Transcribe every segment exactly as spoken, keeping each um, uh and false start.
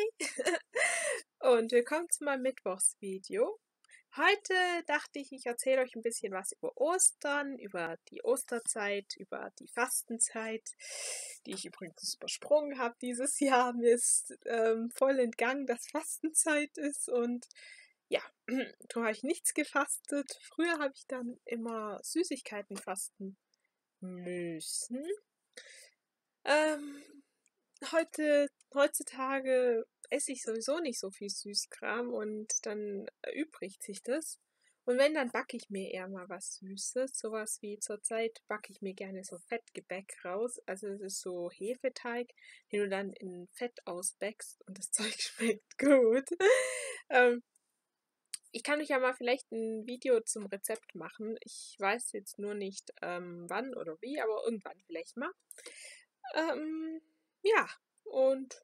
Hi und willkommen zu meinem Mittwochsvideo. Heute dachte ich, ich erzähle euch ein bisschen was über Ostern, über die Osterzeit, über die Fastenzeit, die ich übrigens übersprungen habe dieses Jahr. Mir ist ähm, voll entgangen, dass Fastenzeit ist und ja, da habe ich nichts gefastet. Früher habe ich dann immer Süßigkeiten fasten müssen. Ähm, heute, heutzutage esse ich sowieso nicht so viel Süßkram und dann erübrigt sich das. Und wenn, dann backe ich mir eher mal was Süßes. Sowas wie zurzeit backe ich mir gerne so Fettgebäck raus. Also es ist so Hefeteig, den du dann in Fett ausbäckst und das Zeug schmeckt gut. ähm, ich kann euch ja mal vielleicht ein Video zum Rezept machen. Ich weiß jetzt nur nicht, ähm, wann oder wie, aber irgendwann vielleicht mal. Ähm, ja, und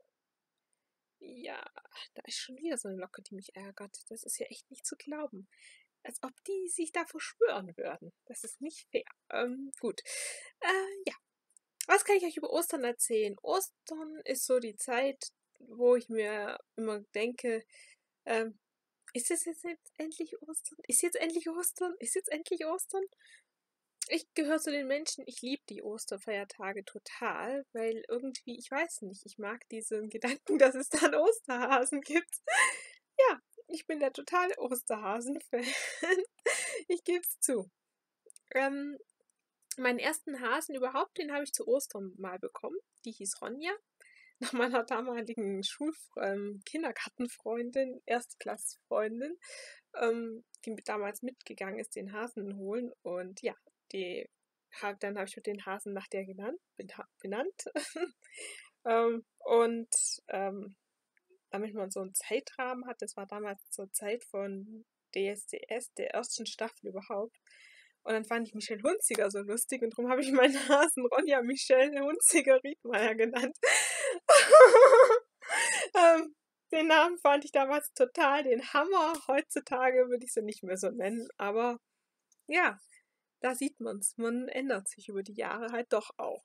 ja, da ist schon wieder so eine Locke, die mich ärgert. Das ist ja echt nicht zu glauben. Als ob die sich da verschwören würden. Das ist nicht fair. Ähm, gut. Äh, ja. Was kann ich euch über Ostern erzählen? Ostern ist so die Zeit, wo ich mir immer denke, ähm, ist es jetzt endlich Ostern? Ist jetzt endlich Ostern? Ist jetzt endlich Ostern? Ich gehöre zu den Menschen, ich liebe die Osterfeiertage total, weil irgendwie, ich weiß nicht, ich mag diesen Gedanken, dass es dann Osterhasen gibt. Ja, ich bin der totale Osterhasen-Fan. Ich gebe es zu. Ähm, meinen ersten Hasen überhaupt, den habe ich zu Ostern mal bekommen. Die hieß Ronja. Nach meiner damaligen Schul ähm, Kindergartenfreundin, Erstklassfreundin, ähm, die damals mitgegangen ist, den Hasen holen. Und ja, die hab, dann habe ich den Hasen nach der genannt, benannt. ähm, und ähm, damit man so einen Zeitrahmen hat, das war damals zur Zeit von D S D S, der ersten Staffel überhaupt. Und dann fand ich Michelle Hunziker so lustig und darum habe ich meinen Hasen Ronja Michelle Hunziker Riedmeier genannt. ähm, den Namen fand ich damals total den Hammer. Heutzutage würde ich sie nicht mehr so nennen, aber ja, da sieht man's. Man ändert sich über die Jahre halt doch auch.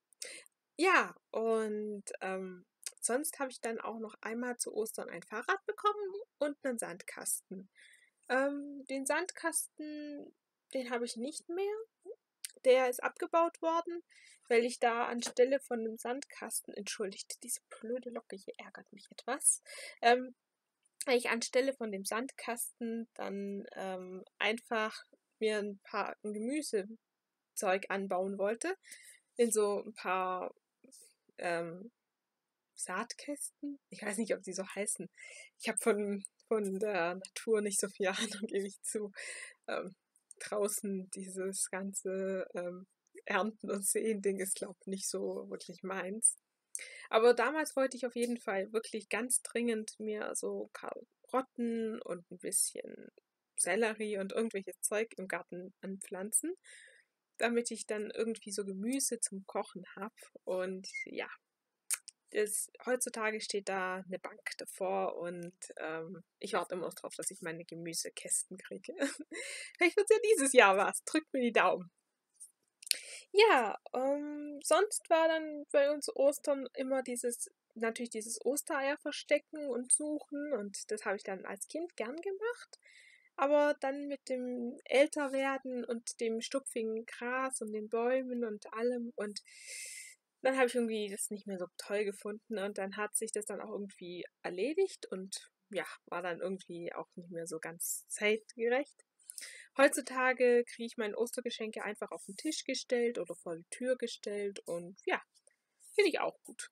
Ja, und ähm, sonst habe ich dann auch noch einmal zu Ostern ein Fahrrad bekommen und einen Sandkasten. Ähm, den Sandkasten, den habe ich nicht mehr. Der ist abgebaut worden, weil ich da anstelle von einem Sandkasten, entschuldigt, diese blöde Locke hier ärgert mich etwas, ähm, weil ich anstelle von dem Sandkasten dann ähm, einfach mir ein paar ein Gemüsezeug anbauen wollte, in so ein paar ähm, Saatkästen. Ich weiß nicht, ob die so heißen. Ich habe von, von der Natur nicht so viel Ahnung, gebe ich zu. Ähm, draußen dieses ganze ähm, Ernten und Säen-Ding ist, glaube ich, nicht so wirklich meins. Aber damals wollte ich auf jeden Fall wirklich ganz dringend mir so Karotten und ein bisschen Sellerie und irgendwelches Zeug im Garten anpflanzen, damit ich dann irgendwie so Gemüse zum Kochen habe. Und ja, das, heutzutage steht da eine Bank davor und ähm, ich warte immer noch drauf, dass ich meine Gemüsekästen kriege. Vielleicht wird es ja dieses Jahr was. Drückt mir die Daumen. Ja, ähm, sonst war dann bei uns Ostern immer dieses, natürlich dieses Ostereier verstecken und suchen und das habe ich dann als Kind gern gemacht. Aber dann mit dem Älterwerden und dem stupfigen Gras und den Bäumen und allem und dann habe ich irgendwie das nicht mehr so toll gefunden und dann hat sich das dann auch irgendwie erledigt und ja, war dann irgendwie auch nicht mehr so ganz zeitgerecht. Heutzutage kriege ich meine Ostergeschenke einfach auf den Tisch gestellt oder vor die Tür gestellt und ja, finde ich auch gut.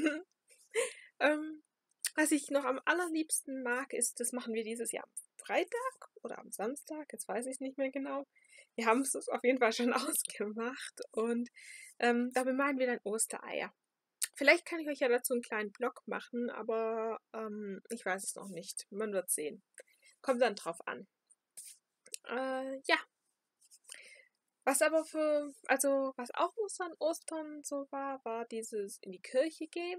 ähm, was ich noch am allerliebsten mag, ist, das machen wir dieses Jahr am Freitag oder am Samstag, jetzt weiß ich es nicht mehr genau. Wir haben es auf jeden Fall schon ausgemacht und ähm, da bemalen wir dann Ostereier. Vielleicht kann ich euch ja dazu einen kleinen Blog machen, aber ähm, ich weiß es noch nicht. Man wird sehen. Kommt dann drauf an. Äh, ja. Was aber für, also was auch an Ostern so war, war dieses in die Kirche gehen.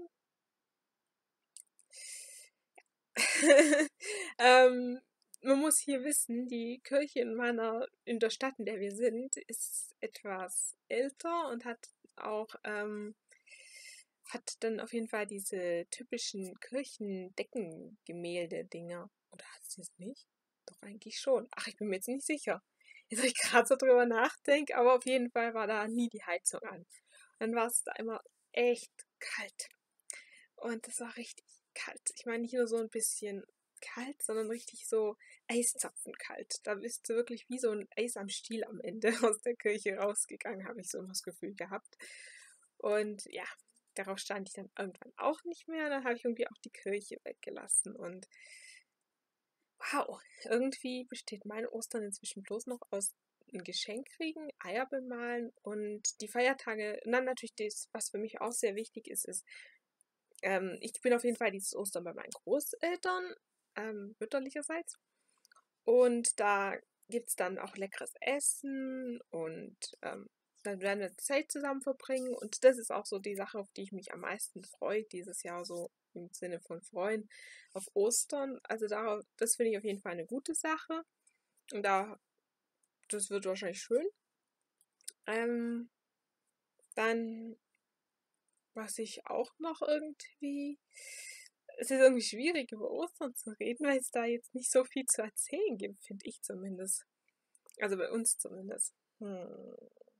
ähm, man muss hier wissen, die Kirche in meiner, in der Stadt, in der wir sind, ist etwas älter und hat auch ähm, hat dann auf jeden Fall diese typischen Kirchendeckengemälde-Dinger. Oder hat sie es nicht? Doch, eigentlich schon. Ach, ich bin mir jetzt nicht sicher. Jetzt, wo ich gerade so drüber nachdenke, aber auf jeden Fall war da nie die Heizung an. Dann war es da immer echt kalt. Und das war richtig kalt. Ich meine nicht nur so ein bisschen kalt, sondern richtig so eiszapfenkalt. Da bist du wirklich wie so ein Eis am Stiel am Ende aus der Kirche rausgegangen, habe ich so das Gefühl gehabt. Und ja, darauf stand ich dann irgendwann auch nicht mehr. Dann habe ich irgendwie auch die Kirche weggelassen. Und wow, irgendwie besteht mein Ostern inzwischen bloß noch aus ein Geschenk kriegen, Eier bemalen und die Feiertage. Und dann natürlich das, was für mich auch sehr wichtig ist, ist, ähm, ich bin auf jeden Fall dieses Ostern bei meinen Großeltern, ähm, mütterlicherseits. Und da gibt es dann auch leckeres Essen und ähm, dann werden wir Zeit zusammen verbringen. Und das ist auch so die Sache, auf die ich mich am meisten freue dieses Jahr, so im Sinne von freuen auf Ostern. Also da, das finde ich auf jeden Fall eine gute Sache. Und da, das wird wahrscheinlich schön. Ähm, dann, was ich auch noch irgendwie, es ist irgendwie schwierig über Ostern zu reden, weil es da jetzt nicht so viel zu erzählen gibt, finde ich zumindest. Also bei uns zumindest. Hm.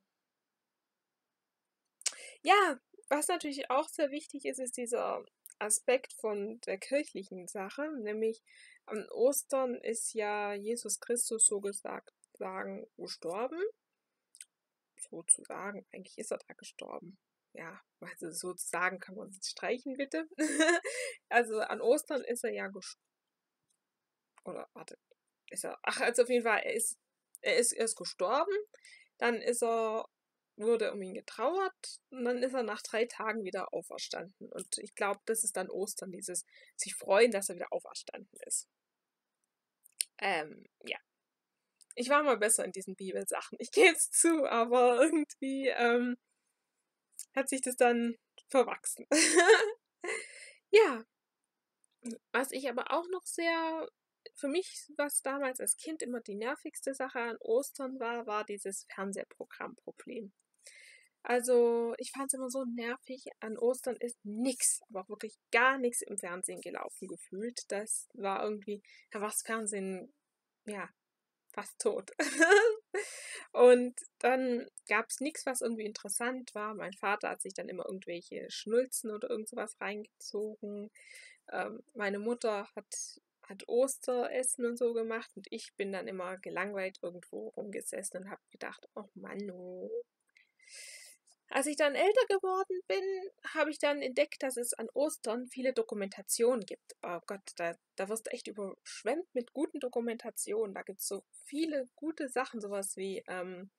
Ja, was natürlich auch sehr wichtig ist, ist dieser Aspekt von der kirchlichen Sache, nämlich an Ostern ist ja Jesus Christus so gesagt sagen gestorben. Sozusagen, eigentlich ist er da gestorben. Ja, also sozusagen kann man es streichen, bitte. Also an Ostern ist er ja gestorben. Oder warte, ist er. Ach, also auf jeden Fall, er ist, er ist erst gestorben, dann ist er wurde um ihn getrauert und dann ist er nach drei Tagen wieder auferstanden. Und ich glaube, das ist dann Ostern, dieses sich freuen, dass er wieder auferstanden ist. Ähm, ja. Ich war mal besser in diesen Bibelsachen. Ich gebe es zu, aber irgendwie ähm, hat sich das dann verwachsen. Ja, was ich aber auch noch sehr, für mich, was damals als Kind immer die nervigste Sache an Ostern war, war dieses Fernsehprogrammproblem. Also, ich fand es immer so nervig. An Ostern ist nix, aber auch wirklich gar nichts im Fernsehen gelaufen gefühlt. Das war irgendwie, da war das Fernsehen, ja, fast tot. Und dann gab es nichts, was irgendwie interessant war. Mein Vater hat sich dann immer irgendwelche Schnulzen oder irgend sowas reingezogen. Ähm, meine Mutter hat, hat Osteressen und so gemacht und ich bin dann immer gelangweilt irgendwo rumgesessen und habe gedacht, oh Mann, oh. Als ich dann älter geworden bin, habe ich dann entdeckt, dass es an Ostern viele Dokumentationen gibt. Oh Gott, da, da wirst du echt überschwemmt mit guten Dokumentationen. Da gibt es so viele gute Sachen, sowas wie, ähm,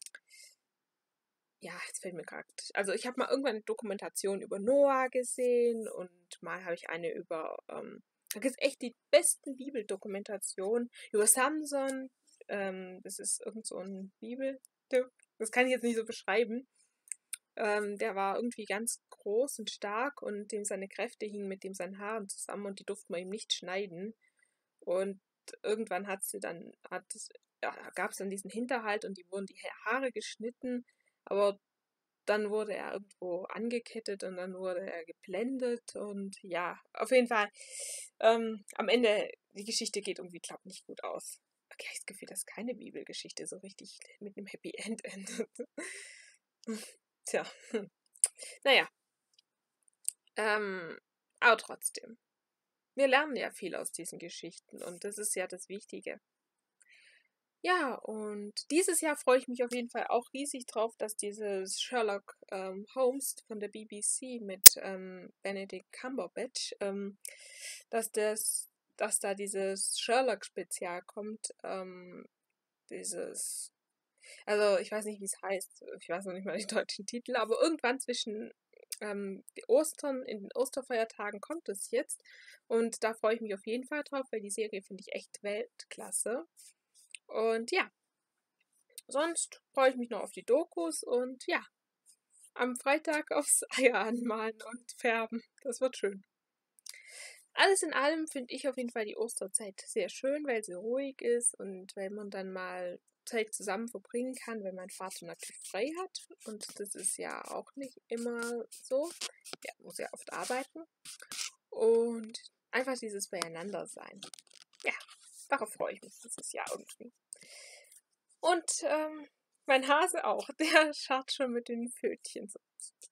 ja, jetzt fällt mir gerade, also ich habe mal irgendwann eine Dokumentation über Noah gesehen und mal habe ich eine über, ähm, da gibt es echt die besten Bibeldokumentationen über Samson. Ähm, das ist irgend so ein Bibel, das kann ich jetzt nicht so beschreiben. Ähm, der war irgendwie ganz groß und stark und dem seine Kräfte hingen mit dem seinen Haaren zusammen und die durfte man ihm nicht schneiden. Und irgendwann hat sie dann, hat, ja, gab es dann diesen Hinterhalt und die wurden die Haare geschnitten, aber dann wurde er irgendwo angekettet und dann wurde er geblendet und ja, auf jeden Fall, ähm, am Ende, die Geschichte geht irgendwie, glaube ich, nicht gut aus. Okay, ich habe das Gefühl, dass keine Bibelgeschichte so richtig mit einem Happy End endet. Tja, hm. Naja, ähm, aber trotzdem. Wir lernen ja viel aus diesen Geschichten und das ist ja das Wichtige. Ja, und dieses Jahr freue ich mich auf jeden Fall auch riesig drauf, dass dieses Sherlock ähm, Holmes von der B B C mit ähm, Benedict Cumberbatch, ähm, dass das, dass da dieses Sherlock-Spezial kommt, ähm, dieses, also ich weiß nicht, wie es heißt, ich weiß noch nicht mal den deutschen Titel, aber irgendwann zwischen ähm, Ostern, in den Osterfeiertagen kommt es jetzt und da freue ich mich auf jeden Fall drauf, weil die Serie finde ich echt Weltklasse. Und ja, sonst freue ich mich noch auf die Dokus und ja, am Freitag aufs Eier anmalen und färben. Das wird schön. Alles in allem finde ich auf jeden Fall die Osterzeit sehr schön, weil sie ruhig ist und weil man dann mal Zeit zusammen verbringen kann, wenn mein Vater natürlich frei hat. Und das ist ja auch nicht immer so. Er muss ja oft arbeiten. Und einfach dieses Beieinander-Sein. Ja, darauf freue ich mich dieses Jahr irgendwie. Und ähm, mein Hase auch, der scharrt schon mit den Pfötchen so.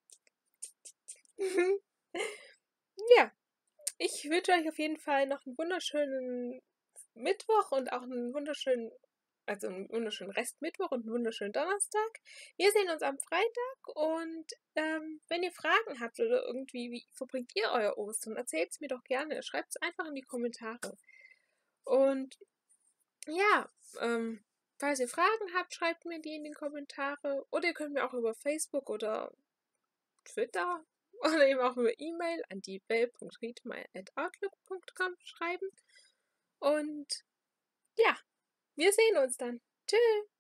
Ja, ich wünsche euch auf jeden Fall noch einen wunderschönen Mittwoch und auch einen wunderschönen, also einen wunderschönen Restmittwoch und einen wunderschönen Donnerstag. Wir sehen uns am Freitag und ähm, wenn ihr Fragen habt oder irgendwie, wie verbringt ihr euer Ostern, erzählt es mir doch gerne. Schreibt es einfach in die Kommentare. Und ja, ähm, falls ihr Fragen habt, schreibt mir die in die Kommentare. Oder ihr könnt mir auch über Facebook oder Twitter oder eben auch über E-Mail an die bell punkt riedmeier at outlook punkt com schreiben. Und ja, wir sehen uns dann. Tschüss.